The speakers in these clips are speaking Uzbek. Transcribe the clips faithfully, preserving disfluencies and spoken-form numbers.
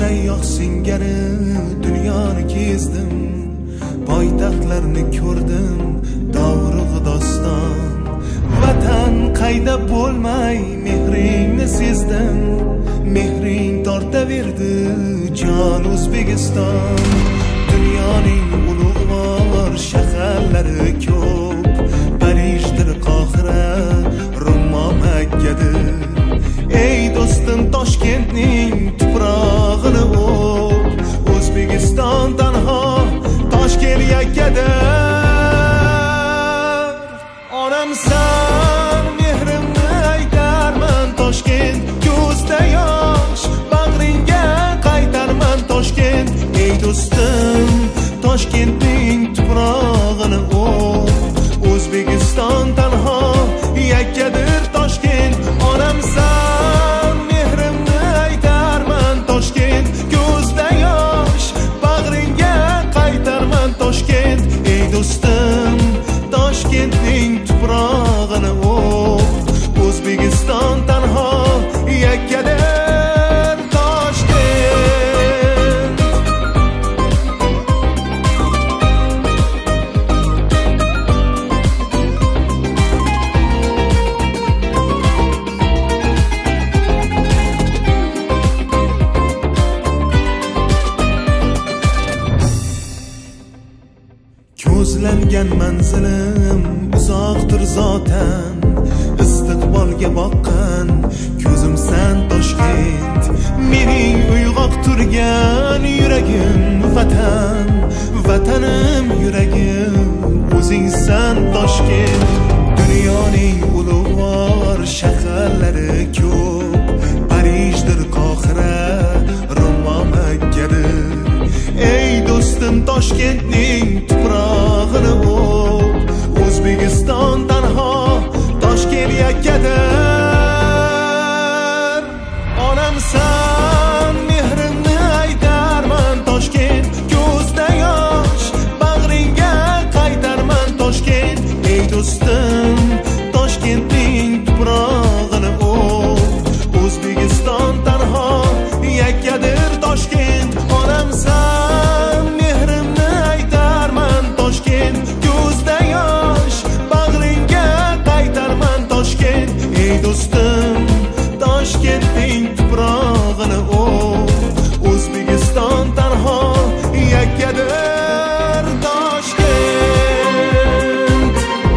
sayyoh singari dunyoni kezdim, poytaxtlarni ko'rdim, davri doston. Vatan qayda bo'lmay mehringni sezdim, mehring tortaverdi jon O'zbekiston. Dunyoning ulug'vor shaharlari ko'p, Parijdir, Qohira, Rummo, Makkadir. Ey do'stim, Toshkentning tuprog'ini o'p, O'zbekiston tanho, Toshkent yakkadir. Onamsan, mehrimni aytarman Toshkent, ko'zda yosh, bag'ringga qaytarman Toshkent. Ey do'stim, Toshkentning tuprog'ini o'p, O'zbekiston tanho, yakkadir Toshkent. Onamsan, mehrimni aytarman Toshkent, ko'zda yosh, bag'ringga qaytarman Toshkent. Ey do'stim, Toshkentning tuprog'ini o'p, O'zbekiston tanho, yakkadir Toshkent. Ko'zlangan manzilim uzoqdir zotan, istiqbolga boqqan ko'zimsan Toshkent. Mening uyg'oq turgan yuragim vatan, vatanim yuragim o'zingsan Toshkent. Dunyoning ulug'vor shaharlari ko'p, Parijdir, Qohira, Rummo, Makkadir. Ey do'stim, Toshkentning tuprog'ini o'p, O'zbekiston tanho, Toshkent yakkadir. Onamsan, mehrimni aytarman Toshkent, ko'zda yosh, bag'ringga qaytarman Toshkent. Ey do'stim, Toshkentning tuprog'ini o'p, O'zbekiston tanho, yakkadir Toshkent. Onamsan, mehrimni aytarman Toshkent, ko'zda yosh, bag'ringga qaytarman Toshkent. Ey do'stim, Toshkentning tuprog'ini o'p, O'zbekiston tanho, yakkadir Toshkent.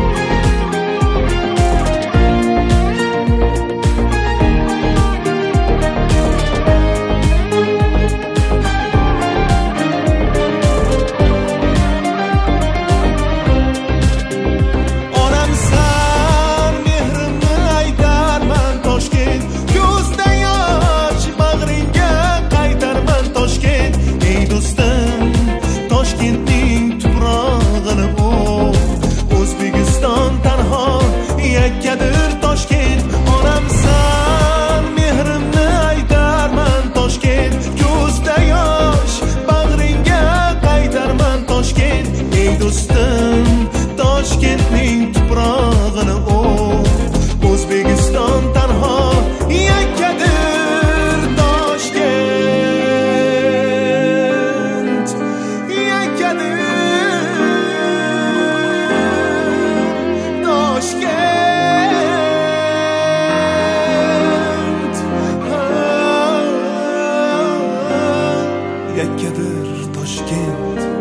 Onamsan, mehrimni aytarman Toshkent, ko'zda yosh, bag'ringga qaytarman Toshkent. Ey do'stim, Toshkentning tuprog'ini o'p, O'zbekiston tanho, yakkadir Toshkent. Onamsan, mehrimni aytarman Toshkent, ko'zda yosh, bag'ringga qaytarman Toshkent. Ey do'stim, Toshkentning tuprog'ini o'p, O'zbekiston tanho, yakkadir Toshkent, yakkadir Toshkent, yakkadir Toshkent.